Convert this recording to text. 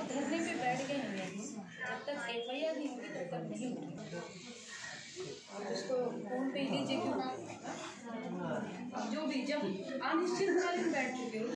धरने पे बैठ गए हैं, जब तक FIR नहीं होगी तब तक नहीं होगी। आप उसको फोन पे लीजिए, क्यों जो भी जब अनिश्चितकालीन बैठ चुके हो